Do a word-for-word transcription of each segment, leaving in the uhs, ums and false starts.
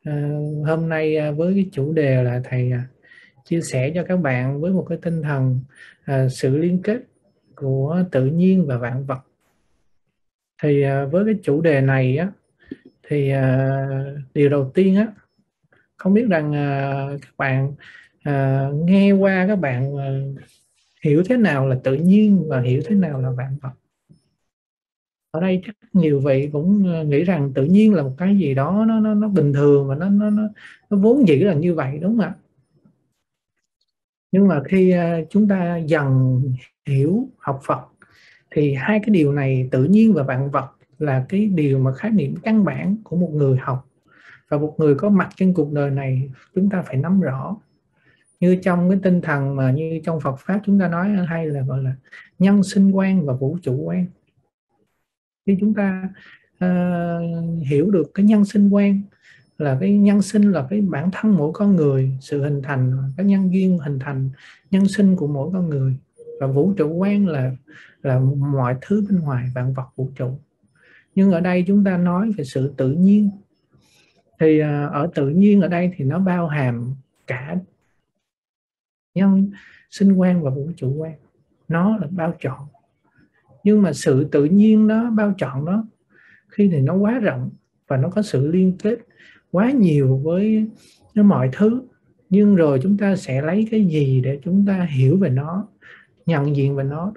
À, hôm nay à, với cái chủ đề là thầy à, chia sẻ cho các bạn với một cái tinh thần à, sự liên kết của tự nhiên và vạn vật. Thì à, với cái chủ đề này á, thì à, điều đầu tiên á, không biết rằng à, các bạn à, nghe qua các bạn à, hiểu thế nào là tự nhiên và hiểu thế nào là vạn vật. Ở đây chắc nhiều vị cũng à, nghĩ rằng tự nhiên là một cái gì đó nó nó, nó bình thường và nó nó nó, nó vốn dĩ là như vậy, đúng không ạ? Nhưng mà khi à, chúng ta dần hiểu học Phật thì hai cái điều này, tự nhiên và vạn vật, là cái điều mà khái niệm căn bản của một người học và một người có mặt trên cuộc đời này chúng ta phải nắm rõ. Như trong cái tinh thần mà như trong Phật pháp chúng ta nói hay là gọi là nhân sinh quan và vũ trụ quan. Khi chúng ta uh, hiểu được cái nhân sinh quan là cái nhân sinh là cái bản thân mỗi con người, sự hình thành các nhân duyên hình thành nhân sinh của mỗi con người, và vũ trụ quan là là mọi thứ bên ngoài vạn vật vũ trụ. Nhưng ở đây chúng ta nói về sự tự nhiên, thì ở tự nhiên ở đây thì nó bao hàm cả nhân sinh quan và vũ trụ quan, nó là bao trọn. Nhưng mà sự tự nhiên nó bao trọn đó khi thì nó quá rộng và nó có sự liên kết quá nhiều với mọi thứ. Nhưng rồi chúng ta sẽ lấy cái gì để chúng ta hiểu về nó, nhận diện về nó?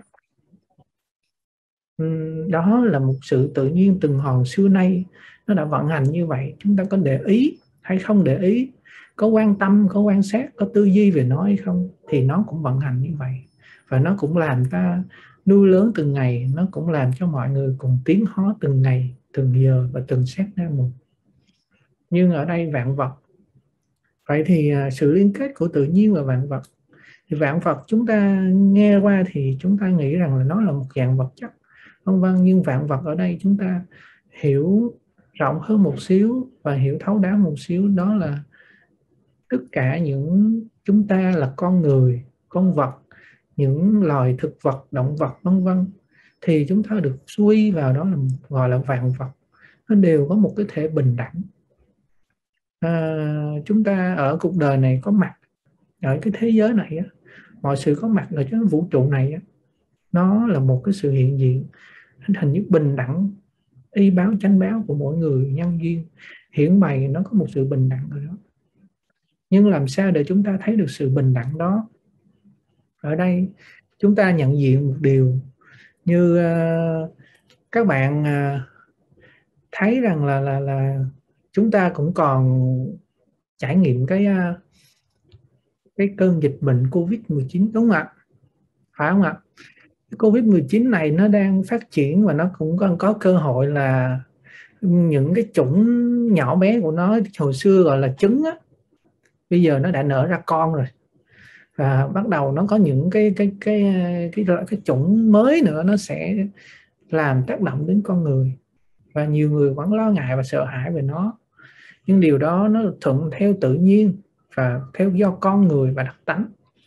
Đó là một sự tự nhiên từng hòn xưa nay nó đã vận hành như vậy. Chúng ta có để ý hay không để ý, có quan tâm, có quan sát, có tư duy về nó hay không, thì nó cũng vận hành như vậy. Và nó cũng làm ta nuôi lớn từng ngày, nó cũng làm cho mọi người cùng tiến hóa từng ngày, từng giờ và từng sát na một. Nhưng ở đây vạn vật, vậy thì sự liên kết của tự nhiên và vạn vật, thì vạn vật chúng ta nghe qua thì chúng ta nghĩ rằng là nó là một dạng vật chất, vân vân. Nhưng vạn vật ở đây chúng ta hiểu rộng hơn một xíu và hiểu thấu đáo một xíu, đó là tất cả những chúng ta là con người, con vật, những loài thực vật, động vật, vân vân, thì chúng ta được suy vào đó là gọi là vạn vật. Nó đều có một cái thể bình đẳng. À, chúng ta ở cuộc đời này có mặt ở cái thế giới này á, mọi sự có mặt ở trong vũ trụ này á, nó là một cái sự hiện diện hình như bình đẳng, y báo chánh báo của mỗi người nhân duyên hiển bày, nó có một sự bình đẳng ở đó. Nhưng làm sao để chúng ta thấy được sự bình đẳng đó? Ở đây chúng ta nhận diện một điều, như uh, các bạn uh, thấy rằng là là là chúng ta cũng còn trải nghiệm cái uh, cái cơn dịch bệnh Covid mười chín, đúng không ạ? Phải không ạ? Covid mười chín này nó đang phát triển và nó cũng còn có cơ hội là những cái chủng nhỏ bé của nó hồi xưa gọi là trứng á, bây giờ nó đã nở ra con rồi, và bắt đầu nó có những cái cái cái cái cái, cái chủng mới nữa, nó sẽ làm tác động đến con người, và nhiều người vẫn lo ngại và sợ hãi về nó. Nhưng điều đó nó thuận theo tự nhiên và theo do con người và đặc tánh.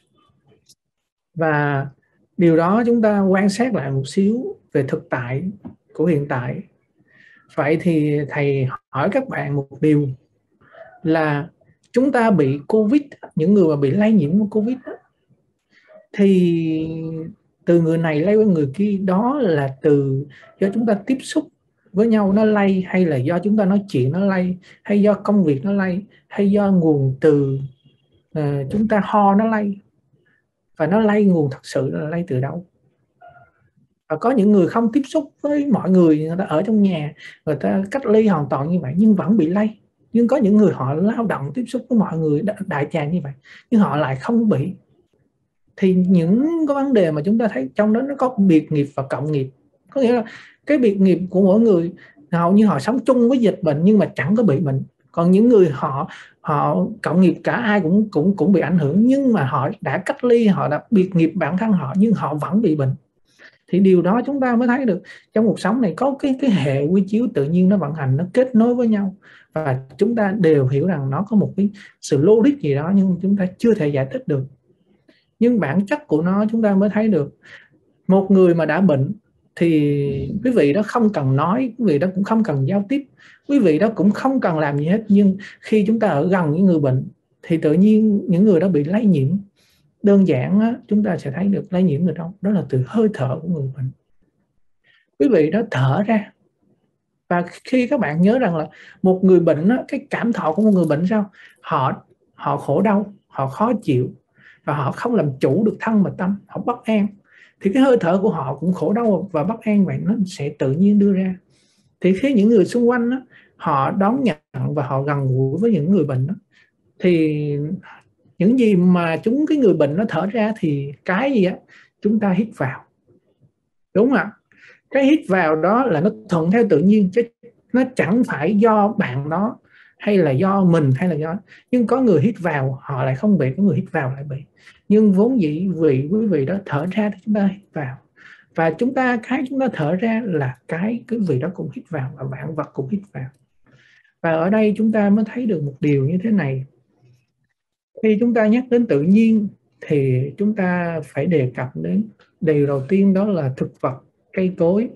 Và điều đó chúng ta quan sát lại một xíu về thực tại của hiện tại. Vậy thì thầy hỏi các bạn một điều là chúng ta bị Covid, những người mà bị lây nhiễm Covid đó, thì từ người này lây qua người kia, đó là từ do chúng ta tiếp xúc với nhau nó lây, hay là do chúng ta nói chuyện nó lây, hay do công việc nó lây, hay do nguồn từ uh, chúng ta ho nó lây? Và nó lây nguồn thật sự là lây từ đâu? Và có những người không tiếp xúc với mọi người, người ta ở trong nhà, người ta cách ly hoàn toàn như vậy nhưng vẫn bị lây. Nhưng có những người họ lao động tiếp xúc với mọi người đại tràng như vậy nhưng họ lại không bị. Thì những cái vấn đề mà chúng ta thấy trong đó nó có biệt nghiệp và cộng nghiệp. Có nghĩa là cái biệt nghiệp của mỗi người hầu như họ sống chung với dịch bệnh nhưng mà chẳng có bị bệnh. Còn những người họ họ cộng nghiệp, cả ai cũng cũng cũng bị ảnh hưởng, nhưng mà họ đã cách ly, họ đã biệt nghiệp bản thân họ nhưng họ vẫn bị bệnh. Thì điều đó chúng ta mới thấy được trong cuộc sống này có cái cái hệ quy chiếu tự nhiên nó vận hành, nó kết nối với nhau, và chúng ta đều hiểu rằng nó có một cái sự logic gì đó nhưng chúng ta chưa thể giải thích được. Nhưng bản chất của nó chúng ta mới thấy được. Một người mà đã bệnh thì quý vị đó không cần nói, quý vị đó cũng không cần giao tiếp, quý vị đó cũng không cần làm gì hết. Nhưng khi chúng ta ở gần những người bệnh thì tự nhiên những người đó bị lây nhiễm. Đơn giản á, chúng ta sẽ thấy được lây nhiễm từ đâu? Đó là từ hơi thở của người bệnh. Quý vị đó thở ra, và khi các bạn nhớ rằng là một người bệnh á, cái cảm thọ của một người bệnh sao? Họ họ khổ đau, họ khó chịu và họ không làm chủ được thân và tâm, họ bất an. Thì cái hơi thở của họ cũng khổ đau và bất an, vậy nó sẽ tự nhiên đưa ra. Thì khi những người xung quanh đó, họ đón nhận và họ gần gũi với những người bệnh đó, thì những gì mà chúng cái người bệnh nó thở ra thì cái gì á chúng ta hít vào, đúng không ạ? Cái hít vào đó là nó thuận theo tự nhiên, chứ nó chẳng phải do bạn đó hay là do mình hay là do. Nhưng có người hít vào họ lại không bị, có người hít vào lại bị. Nhưng vốn dĩ vị quý vị đó thở ra thì chúng ta hít vào, và chúng ta cái chúng ta thở ra là cái cái vị đó cũng hít vào, và vạn vật cũng hít vào. Và ở đây chúng ta mới thấy được một điều như thế này. Khi chúng ta nhắc đến tự nhiên thì chúng ta phải đề cập đến điều đầu tiên, đó là thực vật, cây cối.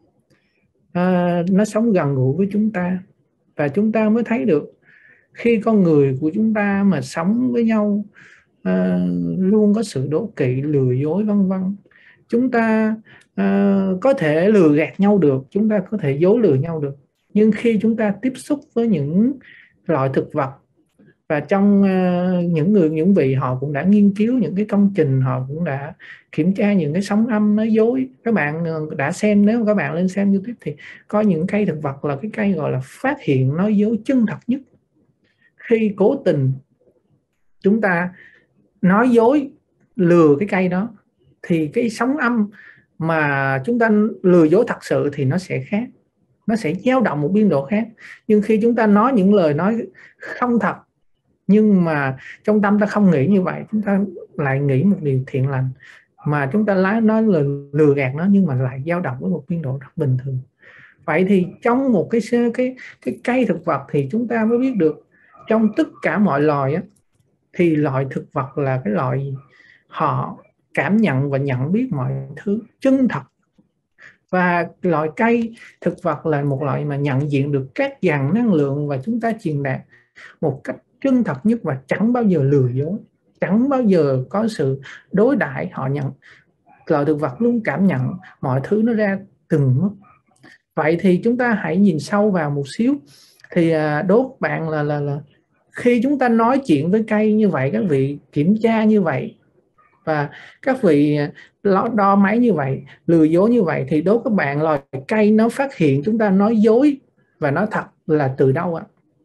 À, nó sống gần gũi với chúng ta, và chúng ta mới thấy được khi con người của chúng ta mà sống với nhau à, luôn có sự đố kỵ, lừa dối vân vân. Chúng ta à, có thể lừa gạt nhau được, chúng ta có thể dối lừa nhau được. Nhưng khi chúng ta tiếp xúc với những loại thực vật, và trong uh, những người những vị họ cũng đã nghiên cứu những cái công trình, họ cũng đã kiểm tra những cái sóng âm nói dối. Các bạn đã xem, nếu các bạn lên xem YouTube thì có những cây thực vật là cái cây gọi là phát hiện nói dối chân thật nhất. Khi cố tình chúng ta nói dối, lừa cái cây đó, thì cái sóng âm mà chúng ta lừa dối thật sự thì nó sẽ khác, nó sẽ dao động một biên độ khác. Nhưng khi chúng ta nói những lời nói không thật, nhưng mà trong tâm ta không nghĩ như vậy, chúng ta lại nghĩ một điều thiện lành, mà chúng ta lái nói lời lừa gạt nó, nhưng mà lại dao động với một biên độ rất bình thường. Vậy thì trong một cái cái cái cây thực vật thì chúng ta mới biết được trong tất cả mọi loài á, thì loại thực vật là cái loại họ cảm nhận và nhận biết mọi thứ chân thật. Và loại cây thực vật là một loại mà nhận diện được các dàn năng lượng và chúng ta truyền đạt một cách chân thật nhất, và chẳng bao giờ lừa dối, chẳng bao giờ có sự đối đãi. Họ nhận, loại thực vật luôn cảm nhận mọi thứ nó ra từng mức. Vậy thì chúng ta hãy nhìn sâu vào một xíu. Thì đốt bạn là, là, là khi chúng ta nói chuyện với cây như vậy, các vị kiểm tra như vậy, và các vị đo máy như vậy, lừa dối như vậy, thì đốt các bạn loài cây nó phát hiện chúng ta nói dối và nói thật là từ đâu ạ?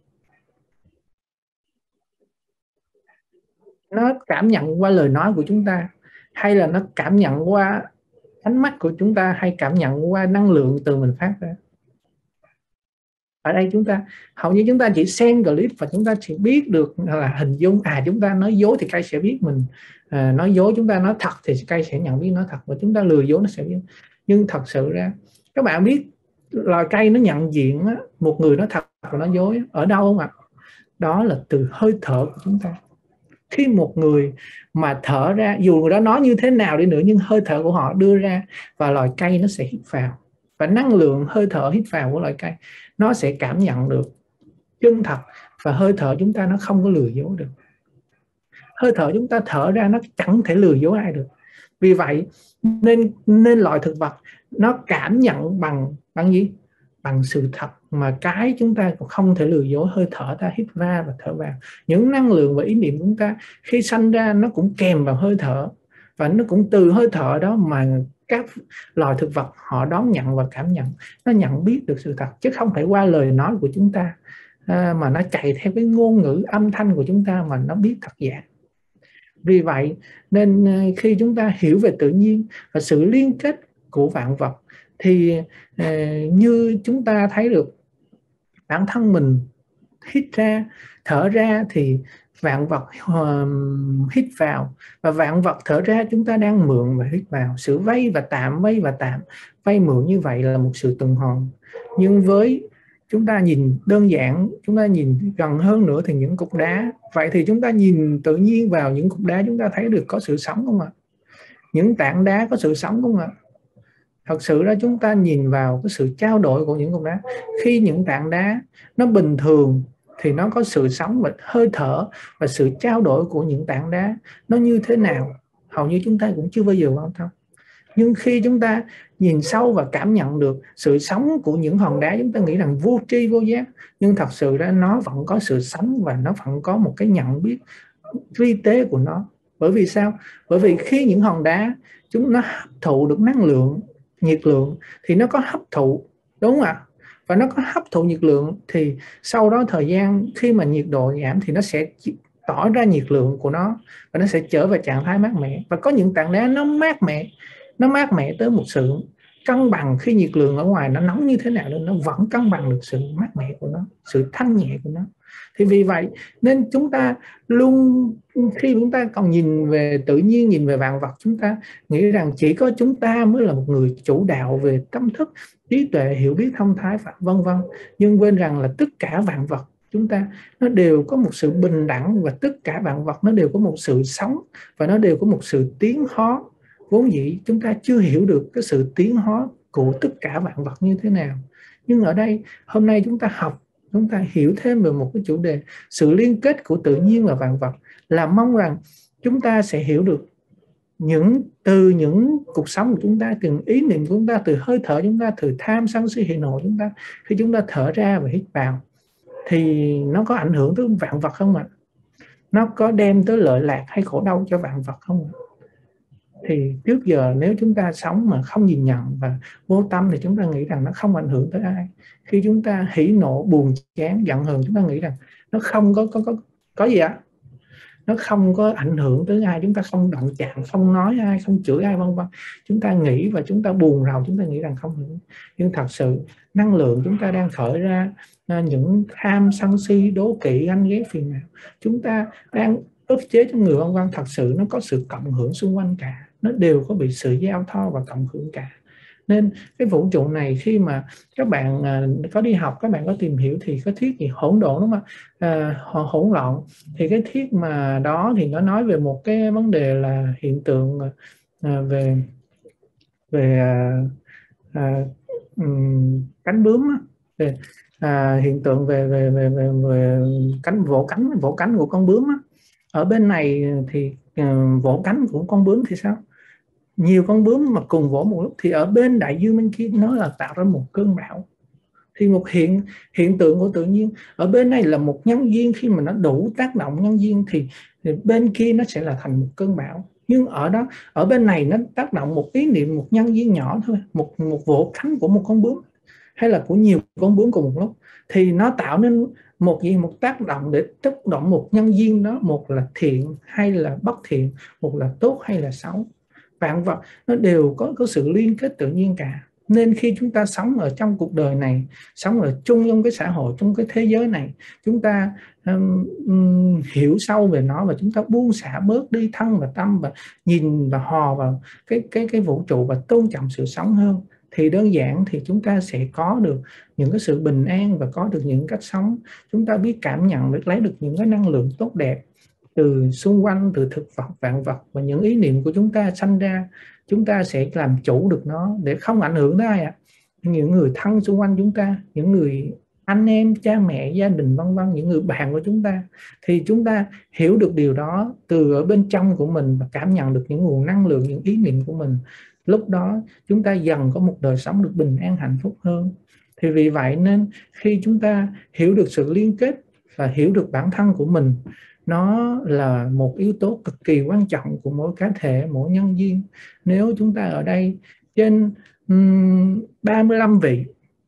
Nó cảm nhận qua lời nói của chúng ta, hay là nó cảm nhận qua ánh mắt của chúng ta, hay cảm nhận qua năng lượng từ mình phát ra? Ở đây chúng ta hầu như chúng ta chỉ xem clip và chúng ta chỉ biết được là hình dung, à chúng ta nói dối thì cây sẽ biết mình à, nói dối, chúng ta nói thật thì cây sẽ nhận biết nói thật, và chúng ta lừa dối nó sẽ biết. Nhưng thật sự ra các bạn biết loài cây nó nhận diện á, một người nói thật và nói dối ở đâu không ạ? Đó là từ hơi thở của chúng ta. Khi một người mà thở ra, dù người đó nói như thế nào đi nữa, nhưng hơi thở của họ đưa ra, và loài cây nó sẽ hít vào, và năng lượng hơi thở hít vào của loài cây nó sẽ cảm nhận được chân thật, và hơi thở chúng ta nó không có lừa dối được. Hơi thở chúng ta thở ra nó chẳng thể lừa dối ai được. Vì vậy nên nên loại thực vật nó cảm nhận bằng bằng gì? Bằng sự thật, mà cái chúng ta cũng không thể lừa dối. Hơi thở ta hít ra và thở vào, những năng lượng và ý niệm chúng ta khi sanh ra nó cũng kèm vào hơi thở, và nó cũng từ hơi thở đó mà các loài thực vật họ đón nhận và cảm nhận, nó nhận biết được sự thật, chứ không phải qua lời nói của chúng ta à, mà nó chạy theo cái ngôn ngữ âm thanh của chúng ta mà nó biết thật giả. Vì vậy nên khi chúng ta hiểu về tự nhiên và sự liên kết của vạn vật, thì uh, như chúng ta thấy được bản thân mình hít ra, thở ra thì vạn vật uh, hít vào, và vạn vật thở ra. Chúng ta đang mượn và hít vào. Sự vay và tạm, vay và tạm, vay mượn như vậy là một sự tuần hoàn. Nhưng với chúng ta nhìn đơn giản, chúng ta nhìn gần hơn nữa thì những cục đá. Vậy thì chúng ta nhìn tự nhiên vào những cục đá, chúng ta thấy được có sự sống không ạ? Những tảng đá có sự sống không ạ? Thật sự ra chúng ta nhìn vào cái sự trao đổi của những cục đá. Khi những tảng đá nó bình thường thì nó có sự sống và hơi thở, và sự trao đổi của những tảng đá nó như thế nào hầu như chúng ta cũng chưa bao giờ quan tâm. Nhưng khi chúng ta nhìn sâu và cảm nhận được sự sống của những hòn đá, chúng ta nghĩ rằng vô tri vô giác, nhưng thật sự ra nó vẫn có sự sống và nó vẫn có một cái nhận biết vi tế của nó. Bởi vì sao? Bởi vì khi những hòn đá chúng nó hấp thụ được năng lượng, nhiệt lượng, thì nó có hấp thụ, đúng không ạ? Và nó có hấp thụ nhiệt lượng thì sau đó thời gian khi mà nhiệt độ giảm thì nó sẽ tỏ ra nhiệt lượng của nó và nó sẽ trở về trạng thái mát mẻ. Và có những tảng đá nó mát mẻ, nó mát mẻ tới một sự cân bằng. Khi nhiệt lượng ở ngoài nó nóng như thế nào nên nó vẫn cân bằng được sự mát mẻ của nó, sự thanh nhẹ của nó. Thì vì vậy nên chúng ta luôn, khi chúng ta còn nhìn về tự nhiên, nhìn về vạn vật, chúng ta nghĩ rằng chỉ có chúng ta mới là một người chủ đạo về tâm thức, trí tuệ, hiểu biết, thông thái, vân vân. Nhưng quên rằng là tất cả vạn vật chúng ta nó đều có một sự bình đẳng, và tất cả vạn vật nó đều có một sự sống và nó đều có một sự tiến hóa. Vốn dĩ chúng ta chưa hiểu được cái sự tiến hóa của tất cả vạn vật như thế nào. Nhưng ở đây hôm nay chúng ta học, chúng ta hiểu thêm về một cái chủ đề sự liên kết của tự nhiên và vạn vật, là mong rằng chúng ta sẽ hiểu được những từ những cuộc sống của chúng ta, từng ý niệm của chúng ta, từ hơi thở chúng ta, từ tham sân si hỉ nộ chúng ta, khi chúng ta thở ra và hít vào thì nó có ảnh hưởng tới vạn vật không ạ? Nó có đem tới lợi lạc hay khổ đau cho vạn vật không ạ? Thì trước giờ nếu chúng ta sống mà không nhìn nhận và vô tâm thì chúng ta nghĩ rằng nó không ảnh hưởng tới ai. Khi chúng ta hỉ nộ, buồn chán, giận hờn, chúng ta nghĩ rằng nó không có có có có gì ạ? Nó không có ảnh hưởng tới ai, chúng ta không động chạm, không nói ai, không chửi ai, vân vân. Chúng ta nghĩ và chúng ta buồn rầu, chúng ta nghĩ rằng không hưởng. Nhưng thật sự năng lượng chúng ta đang khởi ra, những tham sân si đố kỵ ganh ghét phiền não chúng ta đang ức chế trong người, vân vân, thật sự nó có sự cộng hưởng xung quanh cả, nó đều có bị sự giao thoa và cộng hưởng cả. Nên cái vũ trụ này khi mà các bạn có đi học, các bạn có tìm hiểu thì có thuyết gì hỗn độn đúng không ạ? À, hỗn loạn. Thì cái thuyết mà đó thì nó nói về một cái vấn đề là hiện tượng à, về về à, à, um, cánh bướm á, về à, hiện tượng về về về về, về cánh vỗ cánh vỗ cánh của con bướm á. Ở bên này thì uh, vỗ cánh của con bướm thì sao? Nhiều con bướm mà cùng vỗ một lúc, thì ở bên đại dương bên kia nó là tạo ra một cơn bão. Thì một hiện hiện tượng của tự nhiên, ở bên này là một nhân duyên, khi mà nó đủ tác động nhân duyên thì, thì bên kia nó sẽ là thành một cơn bão. Nhưng ở đó, ở bên này nó tác động một ý niệm, một nhân duyên nhỏ thôi, một một vỗ cánh của một con bướm hay là của nhiều con bướm cùng một lúc, thì nó tạo nên một gì một tác động để tác động một nhân duyên đó, một là thiện hay là bất thiện, một là tốt hay là xấu. Vạn vật nó đều có, có sự liên kết tự nhiên cả. Nên khi chúng ta sống ở trong cuộc đời này, sống ở chung trong cái xã hội, trong cái thế giới này, chúng ta um, um, hiểu sâu về nó và chúng ta buông xả bớt đi thân và tâm, và nhìn và hò vào cái, cái, cái vũ trụ và tôn trọng sự sống hơn, thì đơn giản thì chúng ta sẽ có được những cái sự bình an và có được những cách sống. Chúng ta biết cảm nhận được, lấy được những cái năng lượng tốt đẹp từ xung quanh, từ thực vật, vạn vật, và những ý niệm của chúng ta sanh ra, chúng ta sẽ làm chủ được nó để không ảnh hưởng tới ai ạ? Những người thân xung quanh chúng ta, những người anh em, cha mẹ, gia đình, vân vân, những người bạn của chúng ta. Thì chúng ta hiểu được điều đó từ ở bên trong của mình và cảm nhận được những nguồn năng lượng, những ý niệm của mình. Lúc đó chúng ta dần có một đời sống được bình an, hạnh phúc hơn. Thì vì vậy nên khi chúng ta hiểu được sự liên kết và hiểu được bản thân của mình, nó là một yếu tố cực kỳ quan trọng của mỗi cá thể, mỗi nhân duyên. Nếu chúng ta ở đây trên um, ba mươi lăm vị,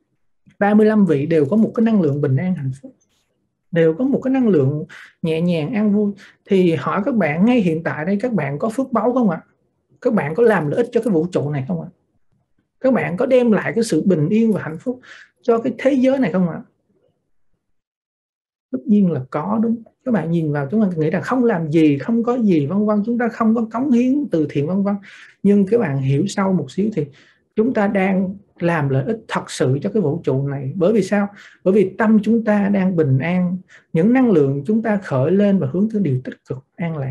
ba mươi lăm vị đều có một cái năng lượng bình an, hạnh phúc, đều có một cái năng lượng nhẹ nhàng, an vui, thì hỏi các bạn ngay hiện tại đây, các bạn có phước báu không ạ? Các bạn có làm lợi ích cho cái vũ trụ này không ạ? Các bạn có đem lại cái sự bình yên và hạnh phúc cho cái thế giới này không ạ? Tất nhiên là có, đúng. Các bạn nhìn vào chúng ta nghĩ là không làm gì, không có gì, vân vân, chúng ta không có cống hiến từ thiện, vân vân. Nhưng các bạn hiểu sâu một xíu thì chúng ta đang làm lợi ích thật sự cho cái vũ trụ này. Bởi vì sao? Bởi vì tâm chúng ta đang bình an, những năng lượng chúng ta khởi lên và hướng tới điều tích cực, an lạc.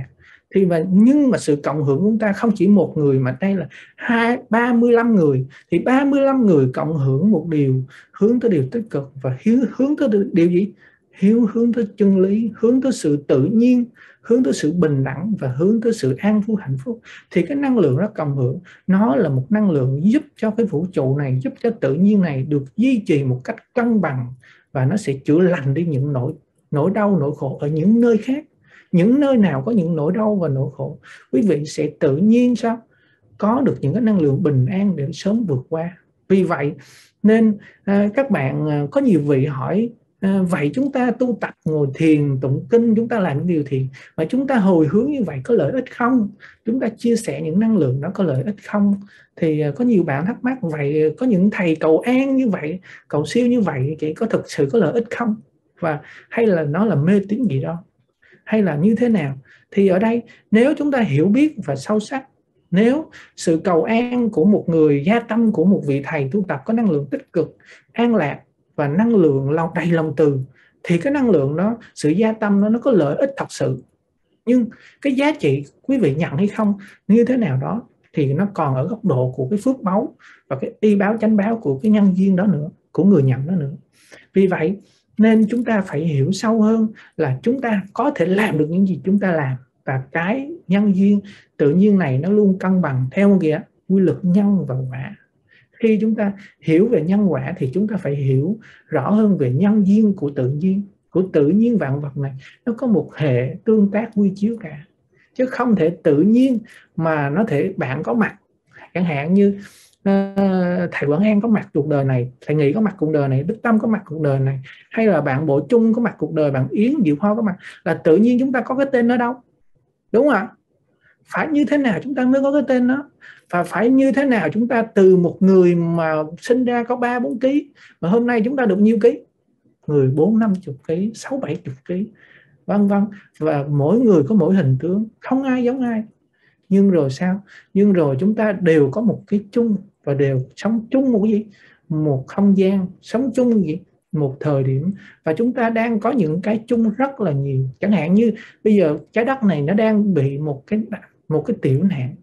Thì mà nhưng mà sự cộng hưởng của chúng ta không chỉ một người, mà đây là hai ba mươi lăm người, thì ba mươi lăm người cộng hưởng một điều, hướng tới điều tích cực, và hướng tới điều gì? Hiếu hướng tới chân lý, hướng tới sự tự nhiên, hướng tới sự bình đẳng, và hướng tới sự an vui hạnh phúc. Thì cái năng lượng đó cộng hưởng, nó là một năng lượng giúp cho cái vũ trụ này, giúp cho tự nhiên này được duy trì một cách cân bằng, và nó sẽ chữa lành đi những nỗi nỗi đau, nỗi khổ ở những nơi khác. Những nơi nào có những nỗi đau và nỗi khổ, quý vị sẽ tự nhiên sao có được những cái năng lượng bình an để sớm vượt qua. Vì vậy nên à, các bạn à, có nhiều vị hỏi à, vậy chúng ta tu tập, ngồi thiền, tụng kinh, chúng ta làm những điều thiền mà chúng ta hồi hướng như vậy có lợi ích không? Chúng ta chia sẻ những năng lượng đó có lợi ích không? Thì à, có nhiều bạn thắc mắc, vậy có những thầy cầu an như vậy, cầu siêu như vậy, thì có thực sự có lợi ích không? Và hay là nó là mê tín gì đó, hay là như thế nào? Thì ở đây nếu chúng ta hiểu biết và sâu sắc, nếu sự cầu an của một người, gia tâm của một vị thầy tu tập có năng lượng tích cực, an lạc và năng lượng lòng đầy lòng từ, thì cái năng lượng đó, sự gia tâm đó, nó có lợi ích thật sự. Nhưng cái giá trị quý vị nhận hay không như thế nào đó thì nó còn ở góc độ của cái phước báu và cái y báo chánh báo của cái nhân duyên đó nữa, của người nhận đó nữa. Vì vậy nên chúng ta phải hiểu sâu hơn là chúng ta có thể làm được những gì chúng ta làm, và cái nhân duyên tự nhiên này nó luôn cân bằng theo một kìa quy luật nhân và quả. Khi chúng ta hiểu về nhân quả thì chúng ta phải hiểu rõ hơn về nhân duyên của tự nhiên, của tự nhiên vạn vật này. Nó có một hệ tương tác quy chiếu cả, chứ không thể tự nhiên mà nó thể bạn có mặt. Chẳng hạn như thầy Quảng An có mặt cuộc đời này, thầy Nghị có mặt cuộc đời này, Đức Tâm có mặt cuộc đời này, hay là bạn Bộ Trung có mặt cuộc đời, bạn Yến, Diệu Hoa có mặt, là tự nhiên chúng ta có cái tên đó đâu, đúng không ạ? Phải như thế nào chúng ta mới có cái tên đó, và phải như thế nào chúng ta từ một người mà sinh ra có ba bốn ký mà hôm nay chúng ta được nhiêu ký, người bốn năm chục ký, sáu bảy chục ký, vân vân, và mỗi người có mỗi hình tướng, không ai giống ai. Nhưng rồi sao? Nhưng rồi chúng ta đều có một cái chung, và đều sống chung một cái gì? Một không gian, sống chung gì? Một thời điểm. Và chúng ta đang có những cái chung rất là nhiều. Chẳng hạn như bây giờ trái đất này nó đang bị một cái một cái tiểu nạn.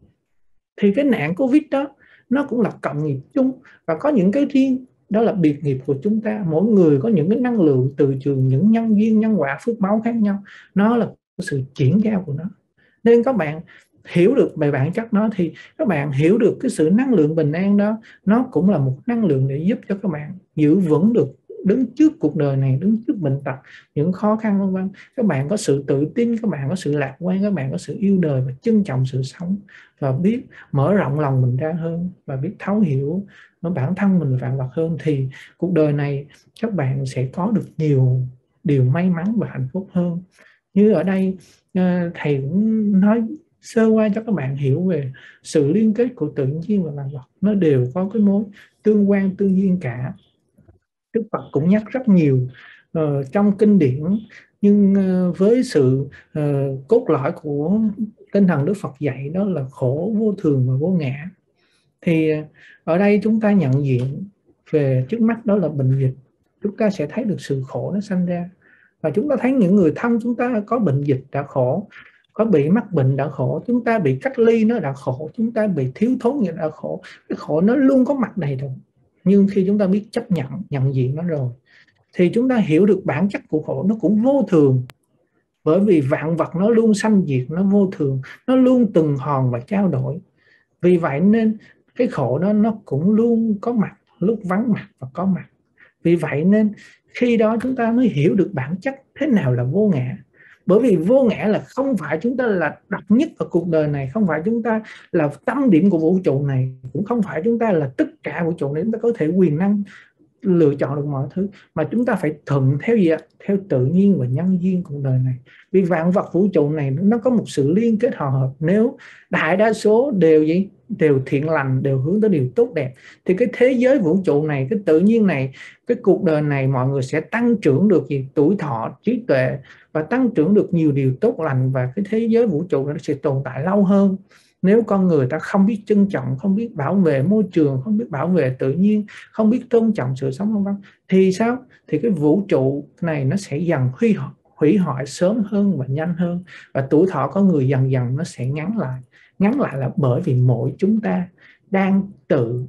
Thì cái nạn Covid đó nó cũng là cộng nghiệp chung, và có những cái riêng, đó là biệt nghiệp của chúng ta. Mỗi người có những cái năng lượng từ trường, những nhân duyên, nhân quả, phước báo khác nhau. Nó là sự chuyển giao của nó. Nên các bạn hiểu được về bản chất nó, thì các bạn hiểu được cái sự năng lượng bình an đó, nó cũng là một năng lượng để giúp cho các bạn giữ vững được, đứng trước cuộc đời này, đứng trước bệnh tật, những khó khăn vân vân. Các bạn có sự tự tin, các bạn có sự lạc quan, các bạn có sự yêu đời và trân trọng sự sống, và biết mở rộng lòng mình ra hơn, và biết thấu hiểu nó bản thân mình vạn vật hơn, thì cuộc đời này các bạn sẽ có được nhiều điều may mắn và hạnh phúc hơn. Như ở đây thầy cũng nói sơ qua cho các bạn hiểu về sự liên kết của tự nhiên và vạn vật, nó đều có cái mối tương quan tương duyên cả. Đức Phật cũng nhắc rất nhiều uh, trong kinh điển, nhưng uh, với sự uh, cốt lõi của tinh thần Đức Phật dạy đó là khổ vô thường và vô ngã. Thì uh, ở đây chúng ta nhận diện về trước mắt đó là bệnh dịch, chúng ta sẽ thấy được sự khổ nó sanh ra, và chúng ta thấy những người thân chúng ta có bệnh dịch đã khổ, có bị mắc bệnh đã khổ, chúng ta bị cách ly nó đã khổ, chúng ta bị thiếu thốn gì đã khổ. Cái khổ nó luôn có mặt đầy đủ. Nhưng khi chúng ta biết chấp nhận, nhận diện nó rồi, thì chúng ta hiểu được bản chất của khổ nó cũng vô thường. Bởi vì vạn vật nó luôn sanh diệt, nó vô thường, nó luôn tuần hoàn và trao đổi. Vì vậy nên cái khổ đó nó cũng luôn có mặt, lúc vắng mặt và có mặt. Vì vậy nên khi đó chúng ta mới hiểu được bản chất thế nào là vô ngã. Bởi vì vô ngã là không phải chúng ta là độc nhất ở cuộc đời này, không phải chúng ta là tâm điểm của vũ trụ này, cũng không phải chúng ta là tất cả vũ trụ này, chúng ta có thể quyền năng lựa chọn được mọi thứ, mà chúng ta phải thuận theo gì ạ? Theo tự nhiên và nhân duyên cuộc đời này. Vì vạn vật vũ trụ này nó có một sự liên kết hòa hợp. Nếu đại đa số đều gì? Đều thiện lành, đều hướng tới điều tốt đẹp, thì cái thế giới vũ trụ này, cái tự nhiên này, cái cuộc đời này, mọi người sẽ tăng trưởng được gì? Tuổi thọ, trí tuệ, và tăng trưởng được nhiều điều tốt lành, và cái thế giới vũ trụ nó sẽ tồn tại lâu hơn. Nếu con người ta không biết trân trọng, không biết bảo vệ môi trường, không biết bảo vệ tự nhiên, không biết tôn trọng sự sống vân vân, thì sao? Thì cái vũ trụ này nó sẽ dần huy hủy hoại sớm hơn và nhanh hơn, và tuổi thọ có người dần dần nó sẽ ngắn lại. Ngắn lại là bởi vì mỗi chúng ta đang tự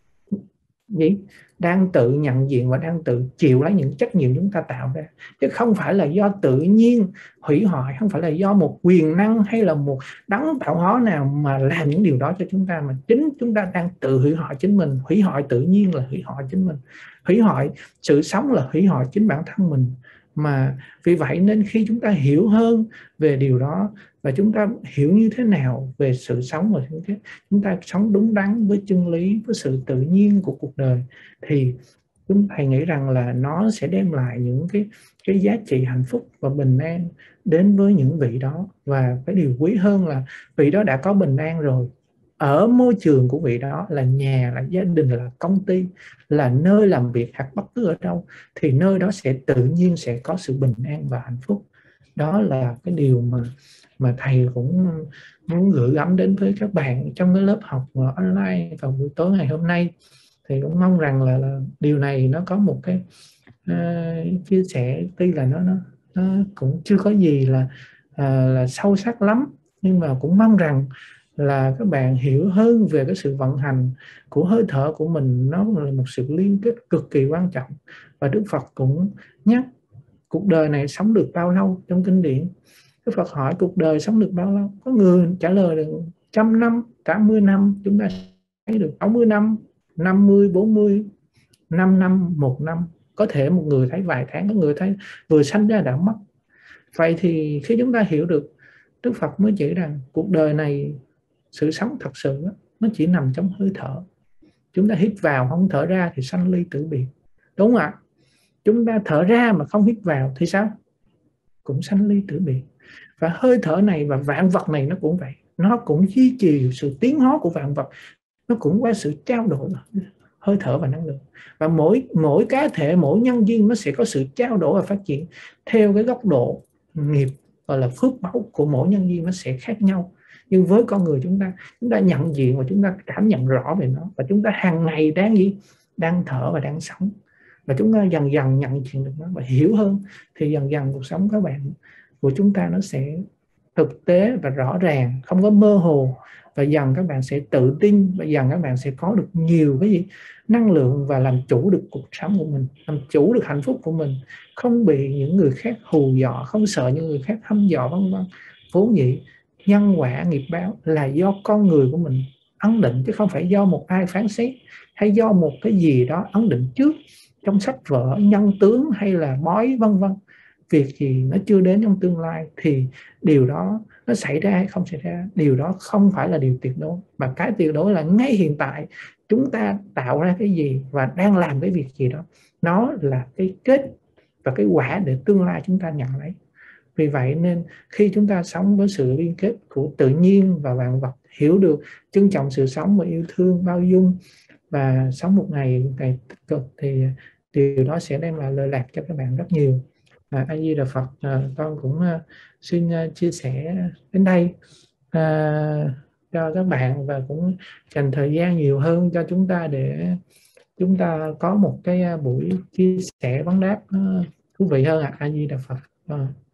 gì đang tự nhận diện và đang tự chịu lấy những trách nhiệm chúng ta tạo ra, chứ không phải là do tự nhiên hủy hoại, không phải là do một quyền năng hay là một đấng tạo hóa nào mà làm những điều đó cho chúng ta, mà chính chúng ta đang tự hủy hoại chính mình. Hủy hoại tự nhiên là hủy hoại chính mình, hủy hoại sự sống là hủy hoại chính bản thân mình. Mà vì vậy nên khi chúng ta hiểu hơn về điều đó, và chúng ta hiểu như thế nào về sự sống, và chúng ta sống đúng đắn với chân lý, với sự tự nhiên của cuộc đời, thì chúng thầy nghĩ rằng là nó sẽ đem lại những cái cái giá trị hạnh phúc và bình an đến với những vị đó. Và cái điều quý hơn là vị đó đã có bình an rồi, ở môi trường của vị đó là nhà, là gia đình, là công ty, là nơi làm việc, hoặc bất cứ ở đâu, thì nơi đó sẽ tự nhiên sẽ có sự bình an và hạnh phúc. Đó là cái điều mà mà thầy cũng muốn gửi gắm đến với các bạn trong cái lớp học online vào buổi tối ngày hôm nay. Thì cũng mong rằng là, là điều này nó có một cái uh, chia sẻ, tuy là nó, nó nó cũng chưa có gì là uh, là sâu sắc lắm, nhưng mà cũng mong rằng là các bạn hiểu hơn về cái sự vận hành của hơi thở của mình. Nó là một sự liên kết cực kỳ quan trọng, và Đức Phật cũng nhắc cuộc đời này sống được bao lâu. Trong kinh điển Đức Phật hỏi cuộc đời sống được bao lâu, có người trả lời được trăm năm, tám mươi năm, chúng ta thấy được sáu mươi năm, năm mươi, bốn mươi, năm năm, một năm. Có thể một người thấy vài tháng, có người thấy vừa sanh ra đã mất. Vậy thì khi chúng ta hiểu được, Đức Phật mới chỉ rằng cuộc đời này, sự sống thật sự nó chỉ nằm trong hơi thở. Chúng ta hít vào không thở ra thì sanh ly tử biệt, đúng không ạ? Chúng ta thở ra mà không hít vào thì sao? Cũng sanh ly tử biệt. Và hơi thở này và vạn vật này nó cũng vậy, nó cũng duy trì sự tiến hóa của vạn vật, nó cũng qua sự trao đổi hơi thở và năng lượng. Và mỗi mỗi cá thể, mỗi nhân duyên nó sẽ có sự trao đổi và phát triển theo cái góc độ nghiệp, gọi là phước báu của mỗi nhân duyên nó sẽ khác nhau. Nhưng với con người chúng ta, chúng ta nhận diện và chúng ta cảm nhận rõ về nó, và chúng ta hàng ngày đang gì? Đang thở và đang sống. Và chúng ta dần dần nhận diện được nó và hiểu hơn, thì dần dần cuộc sống các bạn của chúng ta nó sẽ thực tế và rõ ràng, không có mơ hồ. Và dần các bạn sẽ tự tin, và dần các bạn sẽ có được nhiều cái gì? Năng lượng, và làm chủ được cuộc sống của mình, làm chủ được hạnh phúc của mình, không bị những người khác hù dọa, không sợ những người khác hăm dọa, vân vân. Vốn dĩ nhân quả nghiệp báo là do con người của mình ấn định, chứ không phải do một ai phán xét, hay do một cái gì đó ấn định trước trong sách vở, nhân tướng hay là bói vân vân. Việc gì nó chưa đến trong tương lai thì điều đó nó xảy ra hay không xảy ra, điều đó không phải là điều tuyệt đối. Mà cái tuyệt đối là ngay hiện tại chúng ta tạo ra cái gì và đang làm cái việc gì đó, nó là cái kết và cái quả để tương lai chúng ta nhận lấy. Vì vậy nên khi chúng ta sống với sự liên kết của tự nhiên và vạn vật, hiểu được trân trọng sự sống và yêu thương, bao dung, và sống một ngày một ngày tích cực, thì điều đó sẽ đem lại lợi lạc cho các bạn rất nhiều. À, A Di Đà Phật. À, con cũng uh, xin uh, chia sẻ đến đây uh, cho các bạn, và cũng dành thời gian nhiều hơn cho chúng ta để chúng ta có một cái uh, buổi chia sẻ vấn đáp uh, thú vị hơn. À, A Di Đà Phật. À.